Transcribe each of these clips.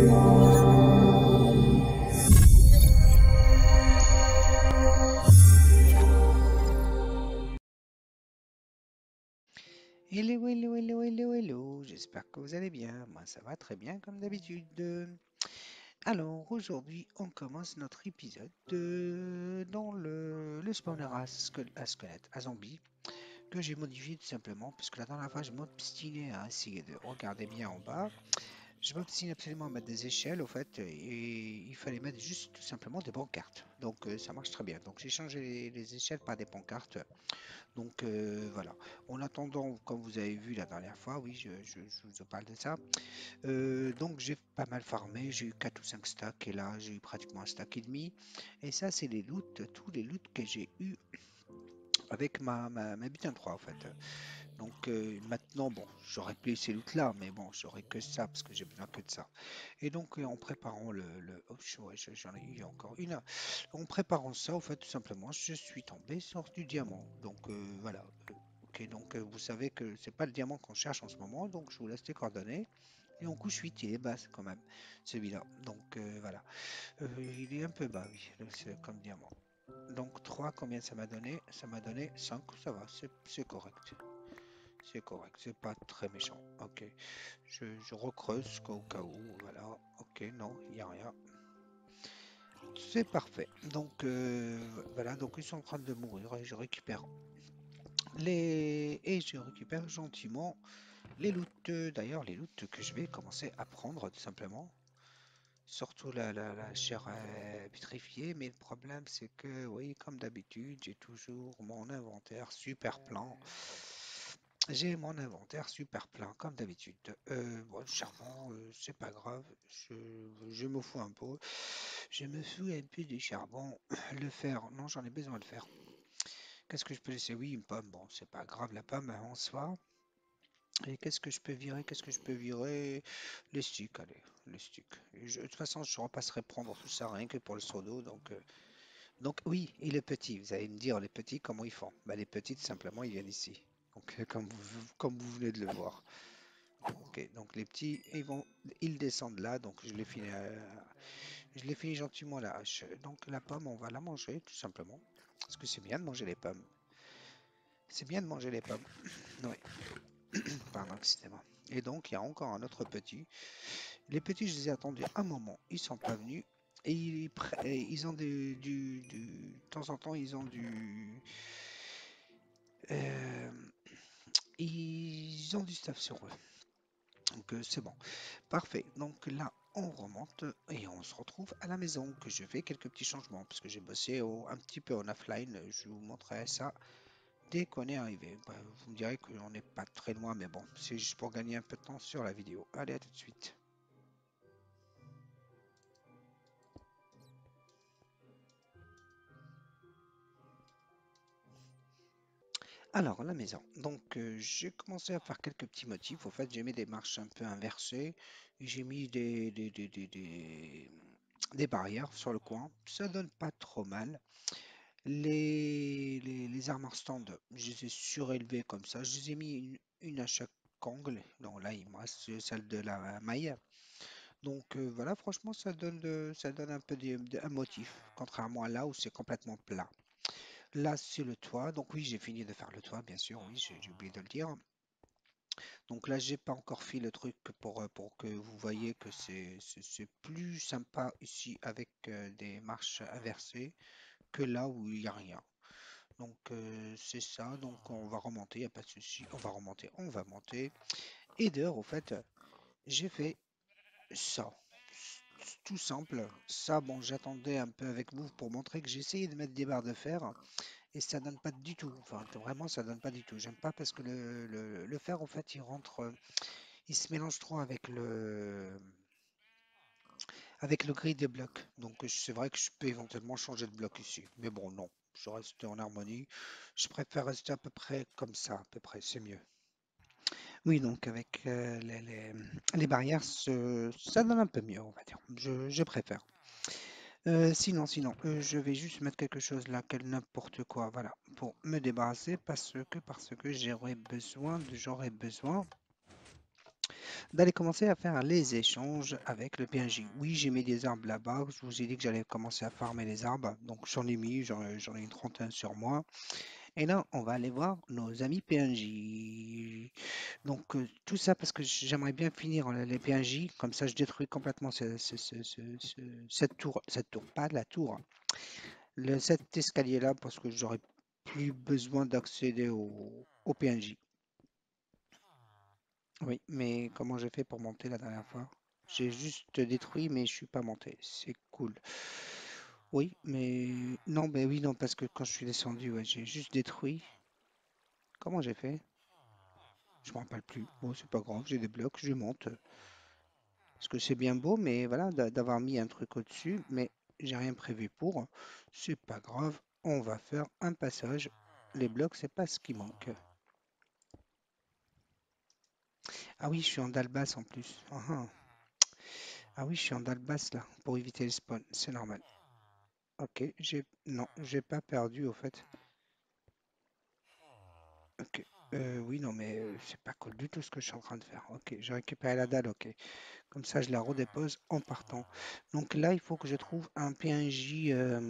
Hello, hello, hello, hello, hello. J'espère que vous allez bien. Moi, ça va très bien comme d'habitude. Alors, aujourd'hui, on commence notre épisode dans le spawner à squelette, à zombie, que j'ai modifié tout simplement, parce que la dernière fois, je m'obstinais à essayer de regarder bien en bas. Je m'obstine absolument à mettre des échelles, au fait, et il fallait mettre juste tout simplement des pancartes. Donc, ça marche très bien. Donc, j'ai changé les échelles par des pancartes. Donc voilà. En attendant, comme vous avez vu la dernière fois, oui, je vous parle de ça. Donc j'ai pas mal farmé, j'ai eu 4 ou 5 stacks et là j'ai eu pratiquement un stack et demi. Et ça, c'est les loots, tous les loots que j'ai eu avec ma Bitin 3 en fait. Donc maintenant, bon, j'aurais pu ces loots là, mais bon, j'aurais que ça parce que j'ai besoin que de ça. Et donc en préparant oh, ouais, j'en ai eu encore une. En préparant ça, en fait, tout simplement, je suis tombé sur du diamant. Donc voilà. Ok, donc vous savez que c'est pas le diamant qu'on cherche en ce moment, donc je vous laisse les coordonnées. Et en couche 8, il est bas quand même, celui-là. Donc voilà. Il est un peu bas, oui, c'est comme diamant. Donc 3, combien ça m'a donné? Ça m'a donné 5, ça va, c'est correct. C'est correct, c'est pas très méchant. Ok, je recreuse au cas où, voilà. Ok, non, il n'y a rien. C'est parfait. Donc voilà, donc ils sont en train de mourir et je récupère et je récupère gentiment les loots. D'ailleurs, les loots que je vais commencer à prendre tout simplement. Surtout la chair pétrifiée, mais le problème c'est que, oui, comme d'habitude, j'ai toujours mon inventaire super plein. J'ai mon inventaire super plein, comme d'habitude. Bon, le charbon, c'est pas grave, je, je me fous un peu. Je me fous un peu du charbon. Le fer, non, j'en ai besoin de fer. Qu'est-ce que je peux laisser? Oui, une pomme, bon, c'est pas grave, la pomme en soi. Et qu'est-ce que je peux virer? Qu'est-ce que je peux virer? Les sticks, allez, les sticks. De toute façon, je repasserai prendre tout ça rien que pour le seau d'eau. Donc oui, et les petits, vous allez me dire, les petits, comment ils font? Bah, les petits, tout simplement, ils viennent ici. Donc, comme vous venez de le voir. Ok, donc les petits, ils descendent là. Donc, je les finis gentiment à la hache. Donc, la pomme, on va la manger, tout simplement. Parce que c'est bien de manger les pommes. C'est bien de manger les pommes. Oui, pardon, excusez-moi. Et donc, il y a encore un autre petit. Les petits, je les ai attendus un moment. Ils sont pas venus. Et ils ont de temps en temps, ils ont euh, ils ont du stuff sur eux. Donc, c'est bon. Parfait. Donc là, on remonte et on se retrouve à la maison que je fais quelques petits changements parce que j'ai bossé un petit peu en offline. Je vous montrerai ça dès qu'on est arrivé. Bah, vous me direz qu'on n'est pas très loin, mais bon, c'est juste pour gagner un peu de temps sur la vidéo. Allez, à tout de suite. Alors, la maison. Donc, j'ai commencé à faire quelques petits motifs. En fait, j'ai mis des marches un peu inversées. J'ai mis des barrières sur le coin. Ça donne pas trop mal. Les armoires stand, je les ai surélevées comme ça. Je les ai mis une à chaque angle. Donc là, il me reste celle de la maille. Donc voilà, franchement, ça donne un peu un motif, contrairement à là où c'est complètement plat. Là, c'est le toit. Donc oui, j'ai fini de faire le toit, bien sûr. Oui, j'ai oublié de le dire. Donc là, j'ai pas encore fait le truc pour que vous voyez que c'est plus sympa ici avec des marches inversées que là où il n'y a rien. Donc c'est ça. Donc on va remonter, il n'y a pas de souci. On va remonter, on va monter. Et dehors, au fait, j'ai fait ça. Tout simple. Ça, bon, j'attendais un peu avec vous pour montrer que j'ai essayé de mettre des barres de fer. Et ça donne pas du tout. Enfin, vraiment, ça donne pas du tout. J'aime pas parce que le fer, en fait, il rentre, il se mélange trop avec le gris des blocs. Donc, c'est vrai que je peux éventuellement changer de bloc ici. Mais bon, non. Je reste en harmonie. Je préfère rester à peu près comme ça, à peu près. C'est mieux. Oui, donc avec les barrières, ça donne un peu mieux, on va dire. Je préfère. Sinon, je vais juste mettre quelque chose là, n'importe quoi, voilà, pour me débarrasser parce que j'aurais besoin d'aller commencer à faire les échanges avec le PNJ. Oui, j'ai mis des arbres là-bas. Je vous ai dit que j'allais commencer à farmer les arbres. Donc j'en ai mis, j'en ai une trentaine sur moi. Et là, on va aller voir nos amis PNJ. Donc tout ça parce que j'aimerais bien finir les PNJ. Comme ça, je détruis complètement cette tour, pas la tour, cet escalier-là parce que j'aurais plus besoin d'accéder au PNJ. Oui, mais comment j'ai fait pour monter la dernière fois? J'ai juste détruit, mais je suis pas monté. C'est cool. Oui, mais non, mais oui, non, parce que quand je suis descendu, ouais, j'ai juste détruit. Comment j'ai fait? Je me rappelle plus. Bon, c'est pas grave, j'ai des blocs, je monte. Parce que c'est bien beau, mais voilà, d'avoir mis un truc au-dessus, mais j'ai rien prévu pour. C'est pas grave, on va faire un passage. Les blocs, c'est pas ce qui manque. Ah oui, je suis en dalle basse en plus. Ah, ah. Ah oui, je suis en dalle basse là, pour éviter le spawn, c'est normal. Ok, non, j'ai pas perdu au fait. Ok. Oui, non, mais c'est pas cool du tout ce que je suis en train de faire. Ok, j'ai récupéré la dalle, ok. Comme ça, je la redépose en partant. Donc là, il faut que je trouve un PNJ,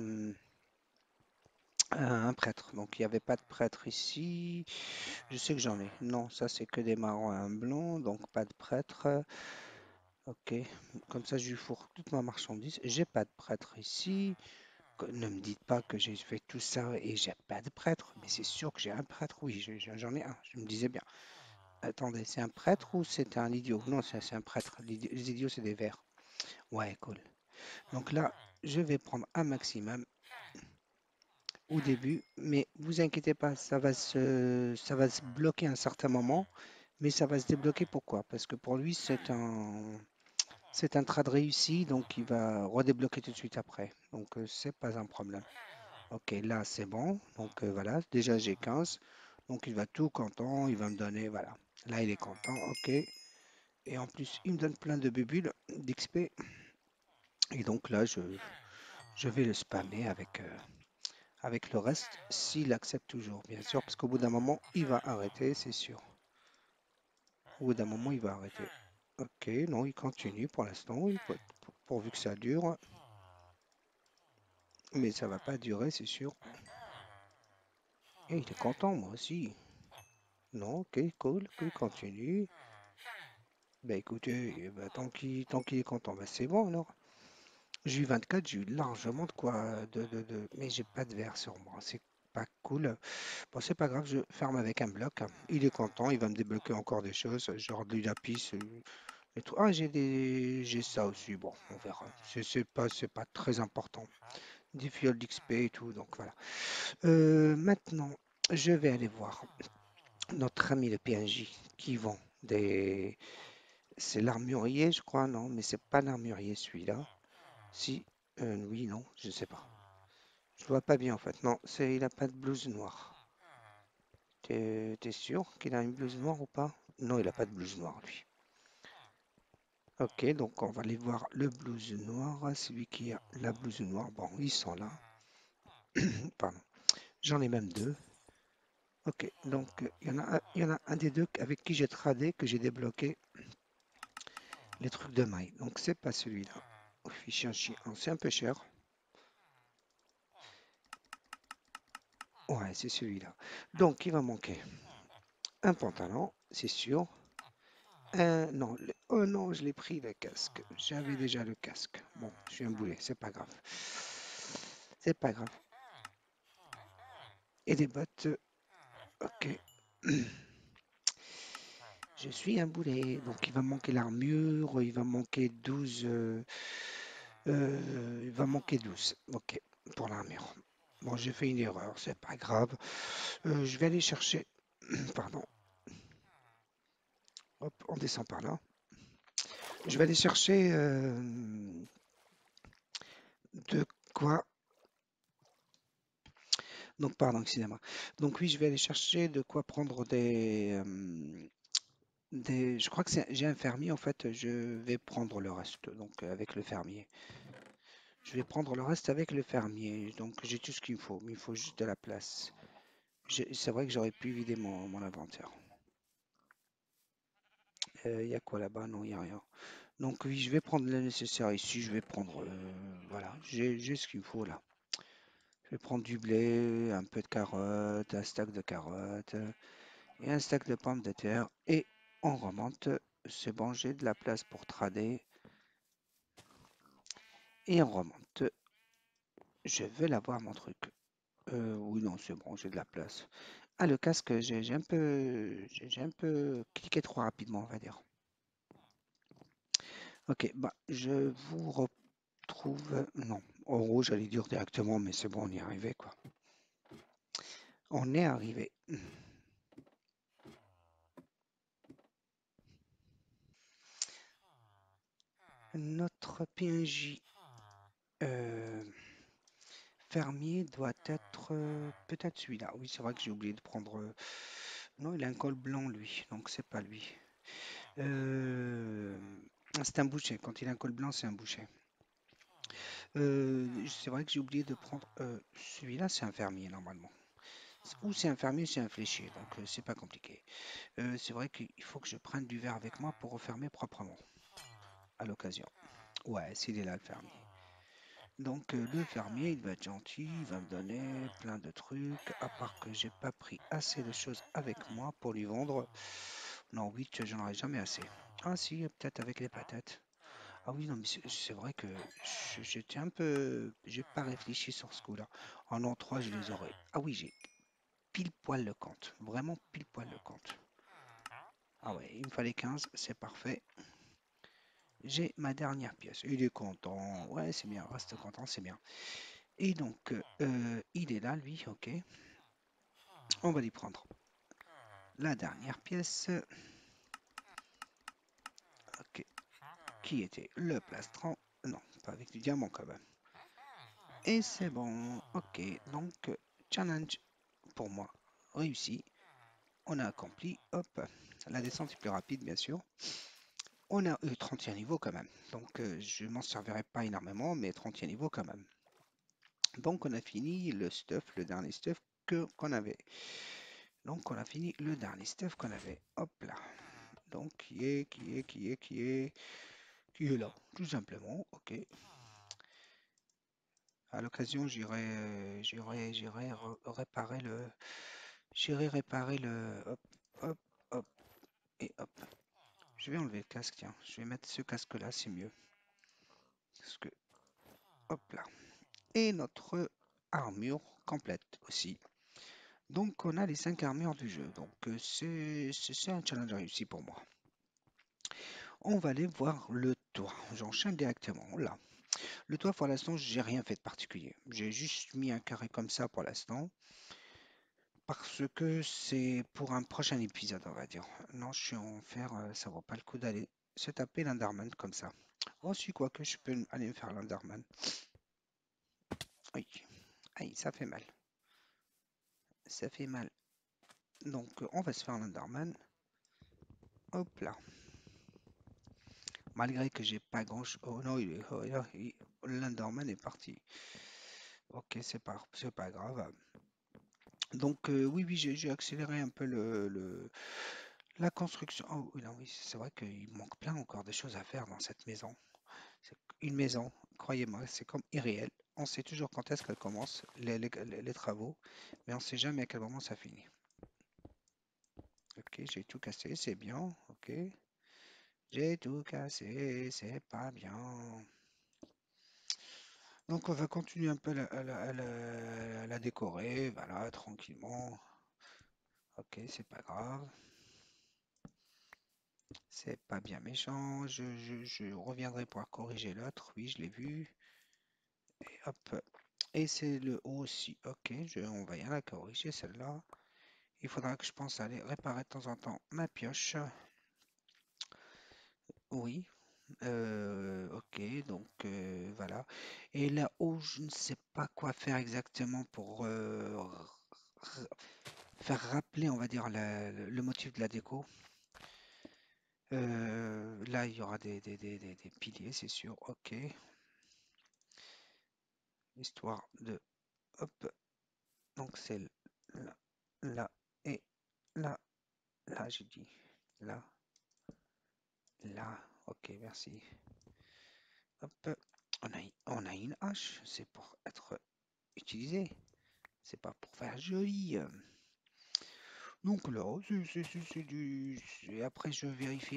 un prêtre. Donc il n'y avait pas de prêtre ici. Je sais que j'en ai. Non, ça c'est que des marrons et un blanc, donc pas de prêtre. Ok, comme ça, je lui fourre toute ma marchandise. J'ai pas de prêtre ici. Ne me dites pas que j'ai fait tout ça et j'ai pas de prêtre, mais c'est sûr que j'ai un prêtre, oui, j'en ai un, je me disais bien. Attendez, c'est un prêtre ou c'est un idiot? Non, c'est un prêtre. Les idiots, c'est des vers. Ouais, cool. Donc là, je vais prendre un maximum au début, mais vous inquiétez pas, ça va se bloquer à un certain moment, mais ça va se débloquer. Pourquoi? Parce que pour lui, c'est un trade réussi, donc il va redébloquer tout de suite après. Donc c'est pas un problème. Ok, là c'est bon. Donc voilà, déjà j'ai 15. Donc il va tout content, il va me donner, voilà. Là il est content, ok. Et en plus, il me donne plein de bubules d'XP. Et donc là, je vais le spammer avec le reste, s'il accepte toujours, bien sûr, parce qu'au bout d'un moment, il va arrêter, c'est sûr. Au bout d'un moment, il va arrêter. Ok, non, il continue pour l'instant, oui, pourvu que ça dure. Mais ça va pas durer, c'est sûr. Et il est content, moi aussi. Non, ok, cool, il continue. Bah écoutez, bah, tant qu'il est content, bah, c'est bon alors. J'ai eu 24, j'ai eu largement de quoi mais j'ai pas de verre sur moi, c'est pas cool. Bon, c'est pas grave, je ferme avec un bloc. Il est content, il va me débloquer encore des choses, genre du lapis et tout. Ah, j'ai ça aussi, bon, on verra. C'est pas très important. Des fioles d'XP et tout, donc voilà. Maintenant, je vais aller voir notre ami le PNJ qui vend des. C'est l'armurier, je crois, non, mais c'est pas l'armurier celui-là. Si, oui, non, je sais pas. Je vois pas bien en fait. Non, il a pas de blouse noire. T'es sûr qu'il a une blouse noire ou pas? Non, il a pas de blouse noire lui. Ok, donc on va aller voir le blouse noir. Celui qui a la blouse noire. Bon, ils sont là. Pardon. J'en ai même deux. Ok, donc il y en a un des deux avec qui j'ai tradé que j'ai débloqué les trucs de maille. Donc c'est pas celui-là. Fichier chien, c'est un peu cher. Ouais, c'est celui-là. Donc il va manquer un pantalon, c'est sûr. Non, oh non, je l'ai pris le casque. J'avais déjà le casque. Bon, je suis un boulet, c'est pas grave. C'est pas grave. Et les bottes, ok. Je suis un boulet. Donc il va manquer l'armure, il va manquer 12. Il va manquer 12. Ok, pour l'armure. Bon, j'ai fait une erreur, c'est pas grave. Je vais aller chercher. Pardon. Hop, on descend par là. Je vais aller chercher de quoi. Donc, pardon, excusez-moi. Donc, oui, je vais aller chercher de quoi prendre je crois que j'ai un fermier, en fait, je vais prendre le reste, donc avec le fermier. Je vais prendre le reste avec le fermier, donc j'ai tout ce qu'il me faut, mais il faut juste de la place. C'est vrai que j'aurais pu vider mon inventaire. Il y a quoi là-bas? Non, il n'y a rien. Donc oui, je vais prendre le nécessaire ici. Je vais prendre, voilà, j'ai ce qu'il me faut là. Je vais prendre du blé, un peu de carottes, un stack de carottes et un stack de pommes de terre. Et on remonte. C'est bon, j'ai de la place pour trader. Et on remonte. Je veux l'avoir mon truc. Oui, non, c'est bon, j'ai de la place. Ah, le casque, j'ai un peu cliqué trop rapidement, on va dire. Ok, bah, je vous retrouve. Non, en gros, j'allais dire directement, mais c'est bon, on y est arrivé, quoi. On est arrivé. Notre PNJ euh, fermier doit être peut-être celui-là. Oui, c'est vrai que j'ai oublié de prendre. Non, il a un col blanc, lui, donc c'est pas lui. Euh, c'est un boucher. Quand il a un col blanc, c'est un boucher. C'est vrai que j'ai oublié de prendre. Celui-là, c'est un fermier normalement. Ou c'est un fermier, ou c'est un fléchier, donc c'est pas compliqué. C'est vrai qu'il faut que je prenne du verre avec moi pour refermer proprement à l'occasion. Ouais, s'il est là, le fermier. Donc le fermier, il va être gentil, il va me donner plein de trucs, à part que j'ai pas pris assez de choses avec moi pour lui vendre. Non, 8, j'en aurai jamais assez. Ah si, peut-être avec les patates. Ah oui, non, mais c'est vrai que j'étais un peu. J'ai pas réfléchi sur ce coup-là. En an 3, je les aurais. Ah oui, j'ai pile poil le compte. Vraiment pile poil le compte. Ah ouais, il me fallait 15, c'est parfait. J'ai ma dernière pièce. Il est content. Ouais, c'est bien, reste content, c'est bien. Et donc, il est là, lui, ok. On va lui prendre la dernière pièce. Ok. Qui était le plastron. Non, pas avec du diamant quand même. Et c'est bon. Ok. Donc, challenge pour moi réussi. On a accompli. Hop. La descente est plus rapide, bien sûr. On a eu 31 niveaux quand même. Donc, je m'en servirai pas énormément, mais 31 niveaux quand même. Donc, on a fini le stuff, le dernier stuff qu'on avait. Donc, on a fini le dernier stuff qu'on avait. Hop là. Donc, qui est là, tout simplement. Ok. À l'occasion, réparer hop, hop, hop, et hop. Je vais enlever le casque, tiens. Je vais mettre ce casque-là, c'est mieux. Parce que, hop là. Et notre armure complète aussi. Donc, on a les 5 armures du jeu. Donc, c'est un challenge réussi pour moi. On va aller voir le toit. J'enchaîne directement là. Le toit, pour l'instant, j'ai rien fait de particulier. J'ai juste mis un carré comme ça pour l'instant. Parce que c'est pour un prochain épisode, on va dire. Non, je suis en fer, ça vaut pas le coup d'aller se taper l'Underman comme ça. Oh, si, quoi que je peux aller me faire l'Underman. Oui. Aïe, ça fait mal. Ça fait mal. Donc, on va se faire l'Underman. Hop là. Malgré que j'ai pas grand chose. Oh non, l'Underman est parti. Ok, c'est pas grave. Donc, oui, oui, j'ai accéléré un peu la construction. Oh, oui, non, oui, c'est vrai qu'il manque plein encore de choses à faire dans cette maison. C'est une maison, croyez-moi, c'est comme irréel. On sait toujours quand est-ce qu'elle commence, les travaux, mais on ne sait jamais à quel moment ça finit. Ok, j'ai tout cassé, c'est bien. Ok, j'ai tout cassé, c'est pas bien. Donc on va continuer un peu à la décorer, voilà, tranquillement. Ok, c'est pas grave. C'est pas bien méchant. Je reviendrai pour corriger l'autre. Oui, je l'ai vu. Et hop. Et c'est le haut aussi. Ok, on va y aller corriger celle-là. Il faudra que je pense à aller réparer de temps en temps ma pioche. Oui. Ok, donc voilà. Et là-haut, je ne sais pas quoi faire exactement pour faire rappeler, on va dire, le motif de la déco. Là, il y aura des piliers, c'est sûr. Ok. Histoire de... Hop. Donc c'est là, là et là. Là, j'ai dit. Là. Là, ok, merci. Hop, on a une hache, c'est pour être utilisé, c'est pas pour faire joli. Donc là, c'est du... Et après, je vérifie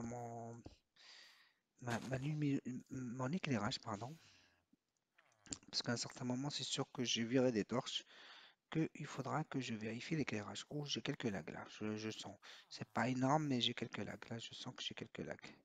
mon éclairage, pardon. Parce qu'à un certain moment, c'est sûr que j'ai viré des torches, qu'il faudra que je vérifie l'éclairage. Oh, j'ai quelques lags là, je sens. C'est pas énorme, mais j'ai quelques lags là, je sens que j'ai quelques lags.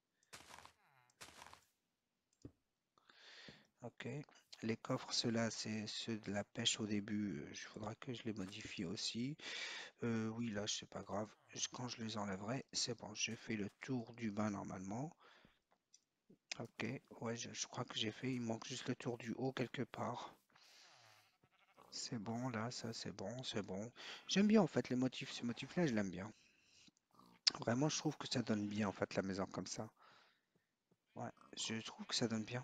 Ok. Les coffres, ceux-là, c'est ceux de la pêche au début. Il faudra que je les modifie aussi. Oui, là, c'est pas grave. Quand je les enlèverai, c'est bon. J'ai fait le tour du bain normalement. Ok. Ouais, je crois que j'ai fait. Il manque juste le tour du haut quelque part. C'est bon, là, ça, c'est bon, c'est bon. J'aime bien, en fait, les motifs. Ce motif-là, je l'aime bien. Vraiment, je trouve que ça donne bien, en fait, la maison comme ça. Ouais, je trouve que ça donne bien.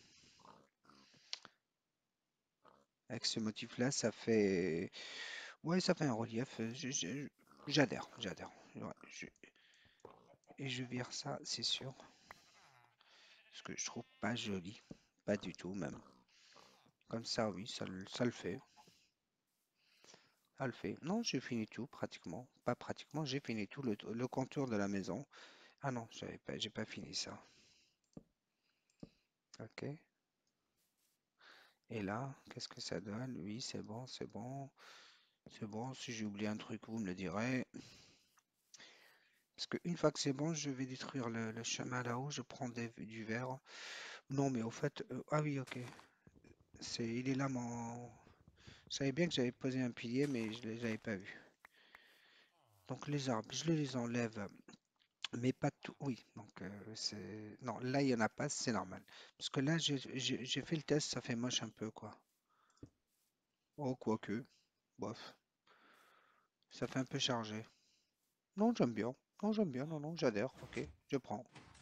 Avec ce motif-là, ça fait... Ouais, ça fait un relief. J'adhère, j'adhère. Ouais, et je vire ça, c'est sûr. Parce que je trouve pas joli. Pas du tout, même. Comme ça, oui, ça le fait. Ça le fait. Non, j'ai fini tout, pratiquement. Pas pratiquement, j'ai fini tout le contour de la maison. Ah non, j'ai pas fini ça. Ok. Et là, qu'est-ce que ça donne? Oui, c'est bon, c'est bon. C'est bon, si j'ai oublié un truc, vous me le direz. Parce qu'une fois que c'est bon, je vais détruire le chemin là-haut. Je prends du verre. Non, mais au fait... ah oui, ok. Il est là mon... Je savais bien que j'avais posé un pilier, mais je ne l'avais pas vu. Donc les arbres, je les enlève, mais pas tout. Oui, donc c'est... Non, là, il n'y en a pas, c'est normal. Parce que là, j'ai fait le test, ça fait moche un peu, quoi. Oh, quoique, bof. Ça fait un peu chargé. Non, j'aime bien. Non, j'aime bien. Non, non, j'adhère. Ok, je prends.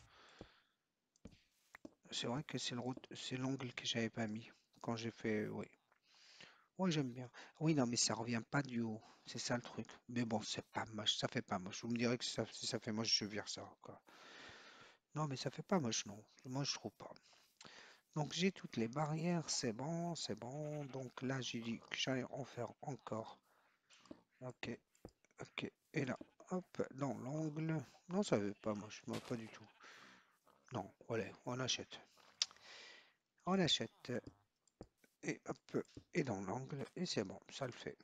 C'est vrai que c'est l'angle que j'avais pas mis quand j'ai fait. Oui. Oui, j'aime bien. Oui, non, mais ça revient pas du haut. C'est ça le truc. Mais bon, c'est pas moche. Ça fait pas moche. Vous me direz que si ça fait moche, je vire ça, quoi. Non, mais ça fait pas moche, non. Moi, je trouve pas. Donc, j'ai toutes les barrières. C'est bon, c'est bon. Donc là, j'ai dit que j'allais en faire encore. Ok, ok. Et là, hop, dans l'angle. Non, ça fait pas moche. Moi, pas du tout. Non, allez, on achète. On achète. Et hop, et dans l'angle. Et c'est bon, ça le fait.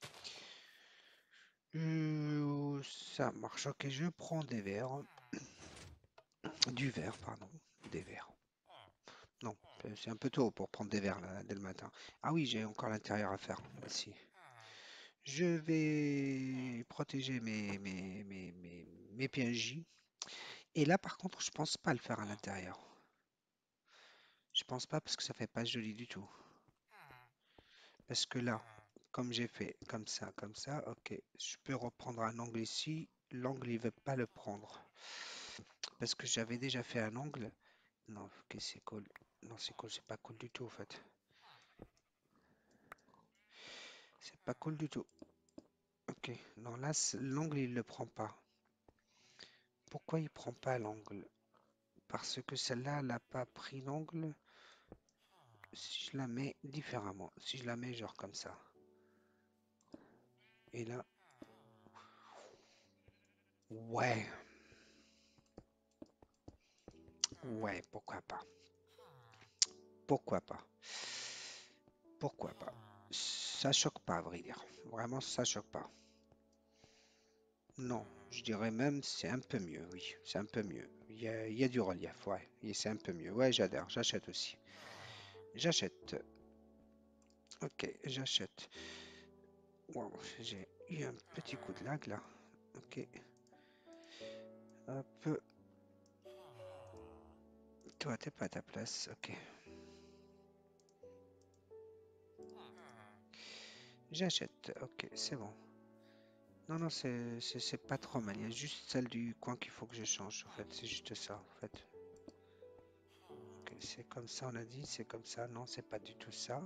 Ça marche. Ok, je prends des verres. Du verre, pardon. Des verres. Non, c'est un peu tôt pour prendre des verres là, dès le matin. Ah oui, j'ai encore l'intérieur à faire ici. Je vais protéger mes PNJ. Et là, par contre, je pense pas le faire à l'intérieur. Je pense pas parce que ça fait pas joli du tout. Parce que là, comme j'ai fait comme ça, ok, je peux reprendre un angle ici. L'angle, il veut pas le prendre. Parce que j'avais déjà fait un angle. Non, ok, c'est cool. Non, c'est cool, c'est pas cool du tout en fait. C'est pas cool du tout. Ok, non, là, l'angle, il le prend pas. Pourquoi il prend pas l'angle? Parce que celle-là, elle n'a pas pris l'angle. Si je la mets différemment, si je la mets genre comme ça. Et là, ouais, ouais, pourquoi pas? Pourquoi pas? Pourquoi pas? Ça choque pas, à vrai dire. Vraiment, ça choque pas. Non, je dirais même c'est un peu mieux, oui, c'est un peu mieux. Il y a du relief, ouais, et c'est un peu mieux. Ouais, j'adhère, j'achète aussi. J'achète. Ok, j'achète. Wow, j'ai eu un petit coup de lag là. Ok, hop. Toi, t'es pas à ta place. Ok, j'achète. Ok, c'est bon. Non, non, c'est pas trop mal. Il y a juste celle du coin qu'il faut que je change. En fait, c'est juste ça. En fait, ok, c'est comme ça. On a dit, c'est comme ça. Non, c'est pas du tout ça.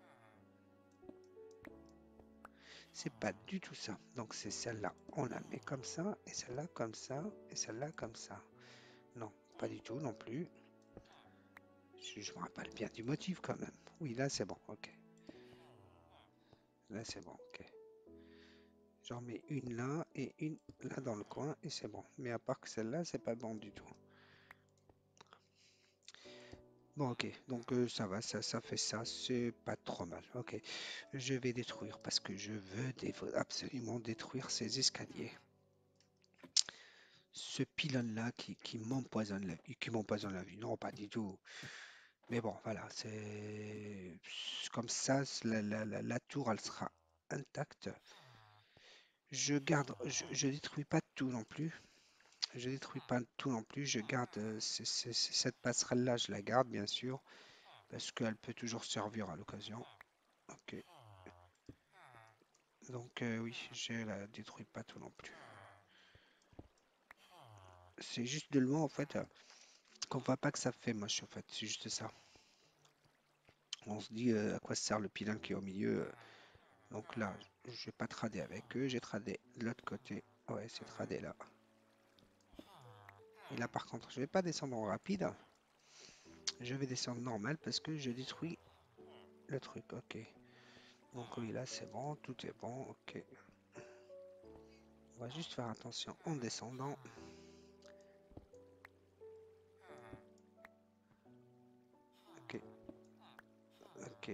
C'est pas du tout ça. Donc c'est celle-là. On la met comme ça et celle-là comme ça et celle-là comme ça. Non, pas du tout non plus. Je me rappelle bien du motif quand même. Oui, là c'est bon, ok. Là c'est bon, ok. J'en mets une là et une là dans le coin et c'est bon. Mais à part que celle-là, c'est pas bon du tout. Bon, ok, donc ça va, ça fait ça, c'est pas trop mal. Ok, je vais détruire parce que je veux absolument détruire ces escaliers. Ce pylône-là qui m'empoisonne la vie. Non, pas du tout. Mais bon, voilà, c'est comme ça, la tour, elle sera intacte. Je garde, je détruis pas tout non plus. Je détruis pas tout non plus. Je garde cette passerelle-là, je la garde bien sûr, parce qu'elle peut toujours servir à l'occasion. Ok. Donc oui, je la détruis pas tout non plus. C'est juste de loin en fait qu'on voit pas que ça fait moche en fait. C'est juste ça. On se dit à quoi sert le pilon qui est au milieu. Donc là, je vais pas trader avec eux. J'ai tradé de l'autre côté. Ouais, c'est tradé là. Et là par contre, je vais pas descendre en rapide. Je vais descendre normal parce que je détruis le truc. Ok. Donc oui, là c'est bon, tout est bon. Ok. On va juste faire attention en descendant. Ok. Ok.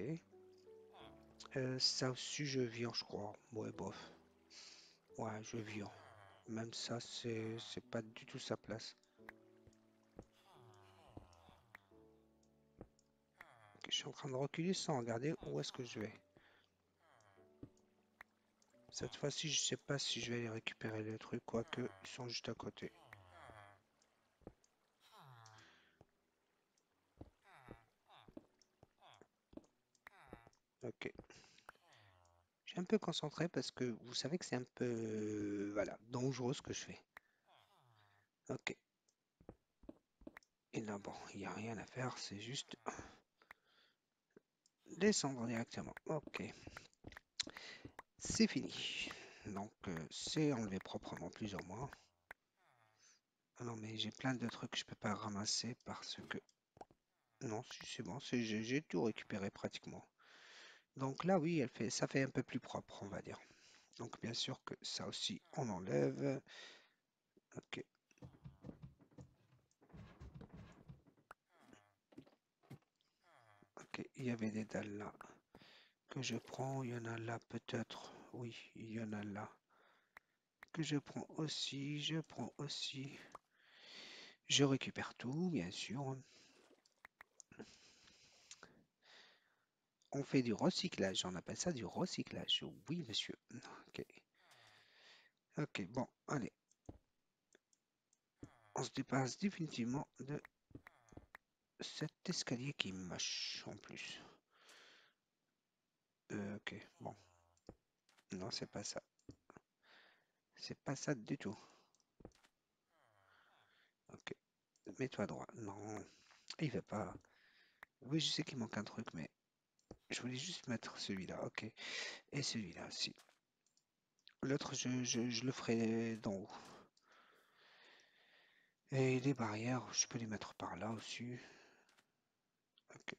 Ça aussi, je viens, je crois. Ouais, bof. Ouais, je viens. Même ça, c'est pas du tout sa place. Ok, je suis en train de reculer sans regarder où est-ce que je vais. Cette fois-ci, je sais pas si je vais aller récupérer les trucs, quoique ils sont juste à côté. Ok. Je suis un peu concentré parce que vous savez que c'est un peu, voilà, dangereux ce que je fais. Ok. Et là, bon, il n'y a rien à faire, c'est juste descendre directement. Ok. C'est fini. Donc, c'est enlevé proprement, plus ou moins. Ah non, mais j'ai plein de trucs que je peux pas ramasser parce que... Non, si c'est bon, j'ai tout récupéré pratiquement. Donc là, oui, ça fait un peu plus propre, on va dire. Donc bien sûr que ça aussi, on enlève. Ok, ok, il y avait des dalles là que je prends. Il y en a là peut-être. Oui, il y en a là que je prends aussi. Je prends aussi. Je récupère tout, bien sûr. On fait du recyclage. On appelle ça du recyclage. Oui, monsieur. Ok, ok, bon, allez. On se dépasse définitivement de cet escalier qui est moche en plus. Ok, bon. Non, c'est pas ça. C'est pas ça du tout. Ok. Mets-toi droit. Non, il veut pas. Oui, je sais qu'il manque un truc, mais je voulais juste mettre celui-là. Ok. Et celui-là aussi. L'autre, je le ferai d'en haut. Et les barrières, je peux les mettre par là aussi. Ok.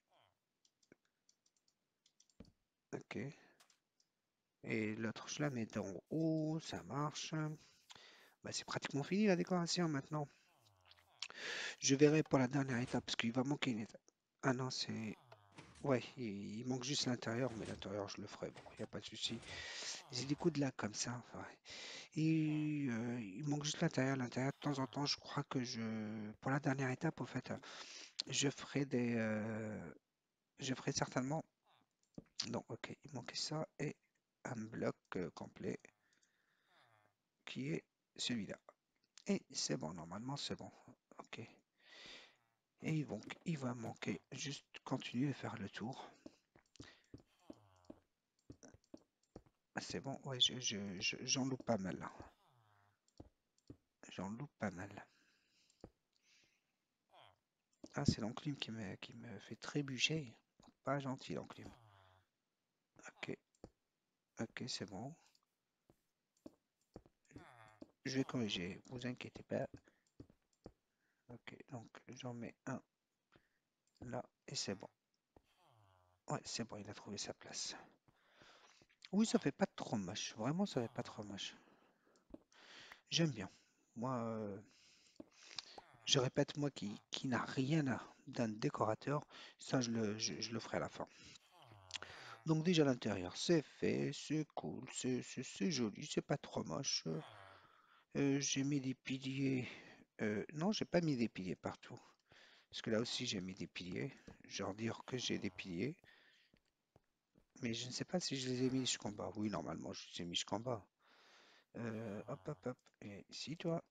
Ok. Et l'autre, je la mets d'en haut. Ça marche. Bah, c'est pratiquement fini la décoration maintenant. Je verrai pour la dernière étape parce qu'il va manquer une étape. Ah non, c'est... Ouais, il manque juste l'intérieur, mais l'intérieur, je le ferai. Bon, il n'y a pas de souci. J'ai des coups de lac comme ça. Ouais. Et il manque juste l'intérieur. L'intérieur, de temps en temps, je crois que pour la dernière étape, au fait, je ferai je ferai certainement. Non, ok, il manquait ça et un bloc complet qui est celui-là. Et c'est bon, normalement, c'est bon. Ok. Et il va manquer juste continuer de faire le tour. Ah, c'est bon, ouais, j'en loupe pas mal là. J'en loupe pas mal. Ah, c'est l'enclume qui me fait trébucher. Pas gentil l'enclume. Ok, ok, c'est bon. Je vais corriger, vous inquiétez pas. Ok, donc j'en mets un là et c'est bon. Ouais, c'est bon, il a trouvé sa place. Oui, ça fait pas trop moche. Vraiment, ça fait pas trop moche. J'aime bien. Moi, je répète, moi qui n'a rien d'un décorateur, ça je le ferai à la fin. Donc déjà l'intérieur, c'est fait, c'est cool, c'est joli, c'est pas trop moche. J'ai mis des piliers. Non, j'ai pas mis des piliers partout. Parce que là aussi j'ai mis des piliers. Genre dire que j'ai des piliers. Mais je ne sais pas si je les ai mis jusqu'en bas. Oui, normalement, je les ai mis jusqu'en bas. Hop, hop, hop. Et ici, toi.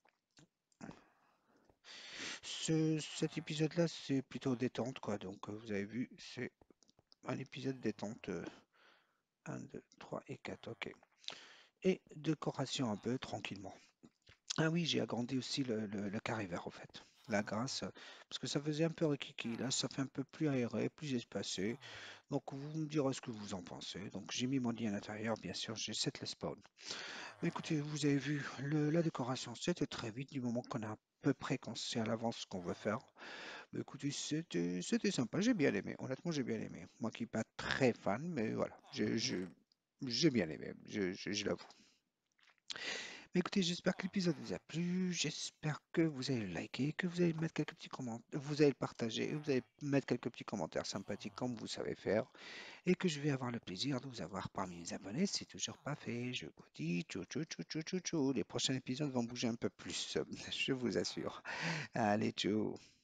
Cet épisode-là, c'est plutôt détente, quoi. Donc, vous avez vu, c'est un épisode détente. 1, 2, 3 et 4. Ok. Et décoration un peu tranquillement. Ah oui, j'ai agrandi aussi le carré vert, en fait. La grasse, parce que ça faisait un peu rikiki. Là, ça fait un peu plus aéré, plus espacé. Donc, vous me direz ce que vous en pensez. Donc, j'ai mis mon lit à l'intérieur, bien sûr, j'ai set le spawn. Mais écoutez, vous avez vu, la décoration, c'était très vite, du moment qu'on a à peu près qu'on sait à l'avance ce qu'on veut faire. Mais écoutez, c'était sympa, j'ai bien aimé. Honnêtement, j'ai bien aimé. Moi qui suis pas très fan, mais voilà, j'ai bien aimé, je l'avoue. Mais écoutez, j'espère que l'épisode vous a plu. J'espère que vous allez le liker, que vous allez mettre quelques petits commentaires, vous allez le partager, vous allez mettre quelques petits commentaires sympathiques comme vous savez faire, et que je vais avoir le plaisir de vous avoir parmi mes abonnés. C'est toujours pas fait. Je vous dis tchou tchou tchou tchou tchou tchou. Les prochains épisodes vont bouger un peu plus, je vous assure. Allez, tchou.